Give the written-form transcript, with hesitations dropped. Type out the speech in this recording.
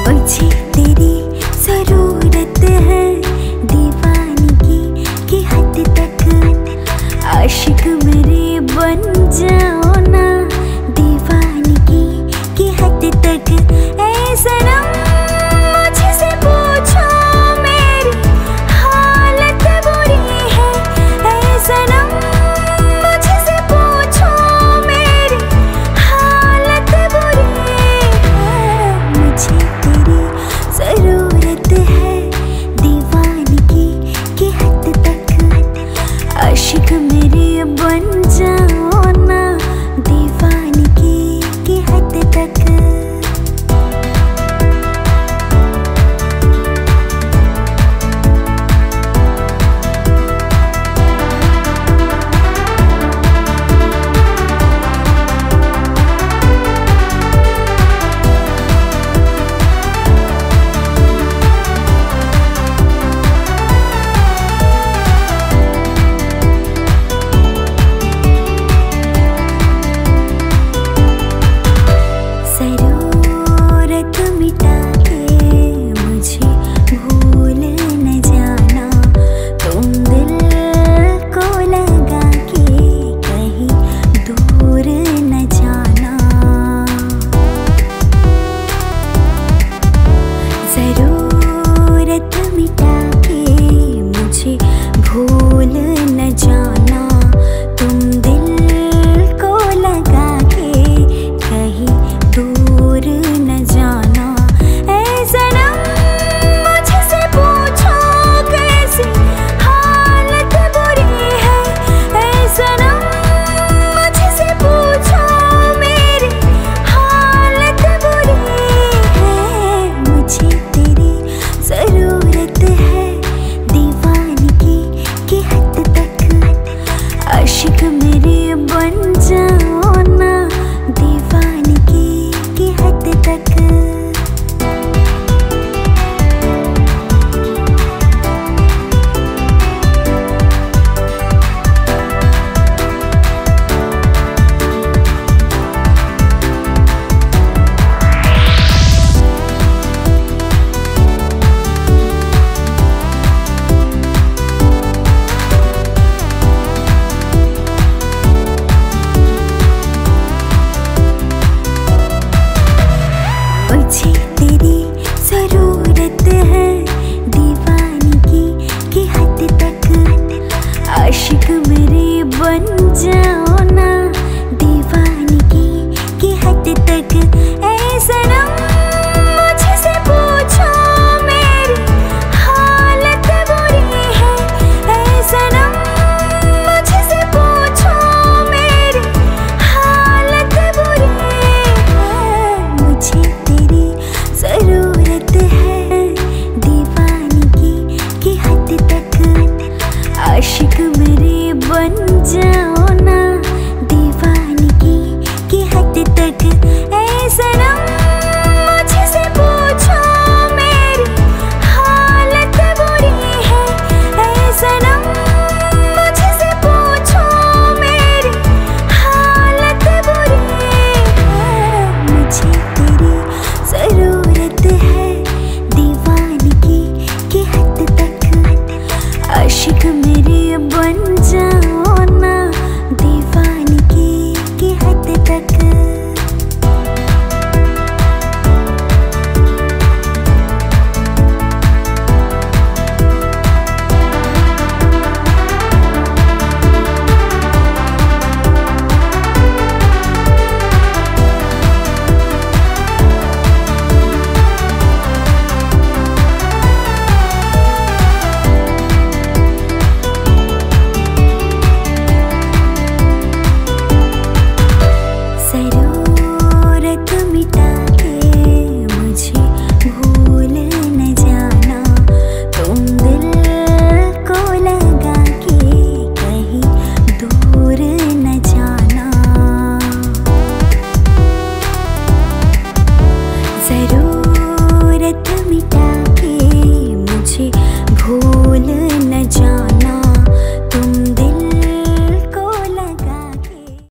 मुझे तेरी जरूरत है दीवानगी की हद तक, आशिक मेरे बन जाओ ना दीवानगी की हद तक। ऐ सनम मुझसे पूछो मेरी हालत बुरी है, ऐ सनम मुझसे पूछो मेरी हालत बुरी है। मुझे तेरी जरूरत है दीवानगी की हद तक, आशिक मेरे बन जाओ ना दीवानगी की हद तक। मिटा के मुझे भूल न जाना, तुम दिल को लगा के कहीं दूर न जाना। जरूरत मिटा के मुझे भूल न जाना, तुम दिल को लगा के कहीं दूर न जाना। ऐ सनम मुझसे पूछो कैसी हालत बुरी है, ऐ सनम मुझसे पूछो मेरी हालत बुरी है। मुझे तेरी जरूरत है दीवानगी की हद तक, आशिक मेरे बन जाओ ना दीवानगी की हद तक। मुझे तेरी जरूरत है दीवानगी की हद तक, आशिक मेरे बन जाओ